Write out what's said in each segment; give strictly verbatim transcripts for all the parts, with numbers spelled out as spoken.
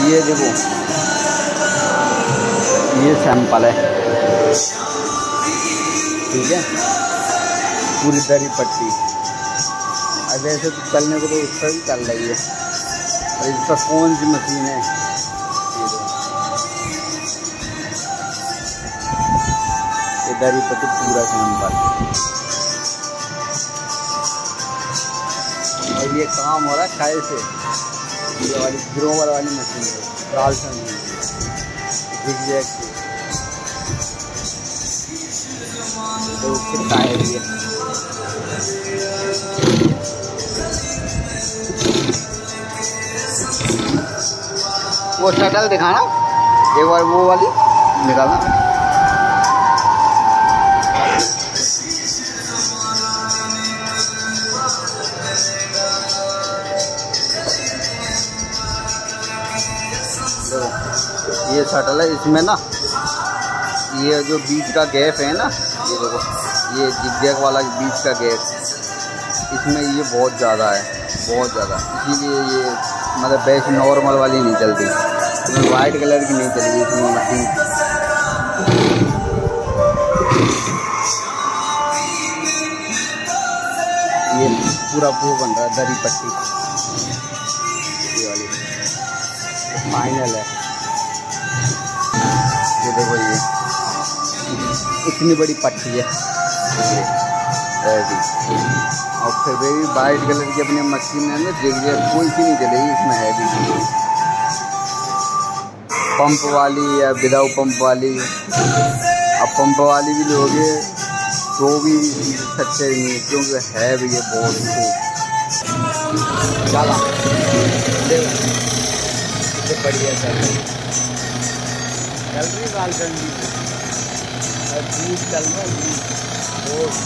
ये देखो ये सैंपल है, ठीक है, पूरी दरी पट्टी। अब ऐसे तो चलने को तो उस पर भी चल रही है, और इस पर कौन सी मशीन है, ये दरी पट्टी पूरा सैंपल। और ये काम हो रहा है खाए से, ये वाली ग्रोवर वाली मशीन है, रालसन जिगजैग की, तो कितना है ये। वो शटल दिखाना एक बार, वो वाली निकालना। ये शटल है, इसमें ना ये जो बीच का गैप है ना, ये देखो ये जिगजैग वाला बीच का गैप, इसमें ये बहुत ज़्यादा है, बहुत ज़्यादा, इसीलिए ये मतलब बेस्ट नॉर्मल वाली नहीं चलती, इसमें वाइट कलर की नहीं चलती इसमें मशीन। ये पूरा वो बन रहा है दरी पट्टी, ये वाली फाइनल है। ये देखो ये इतनी बड़ी पट्टी है ये ऐसी, और फिर भी वाइट कलर की अपनी मशीन है ना, जिगजैग कोई सी नहीं चलेगी इसमें, है भी पंप वाली या विदाउट पंप वाली। अब पंप वाली भी लोगे तो भी सच्चे नहीं, क्योंकि है भी ये बहुत ज़्यादा बढ़िया चल रही रालसन जी, और दूध चल रहा है,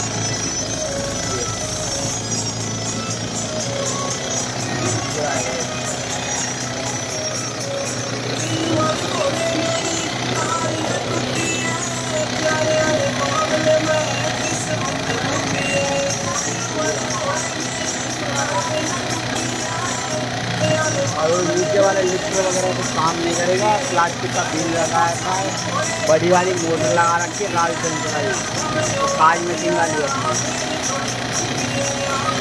और नीचे वाले लिफ्ट वगैरह तो काम नहीं करेगा, प्लास्टिक का बिल लगा है, बड़ी वाली मोटर लगा रखी है रालसन चलाई, काज मशीन वाली है।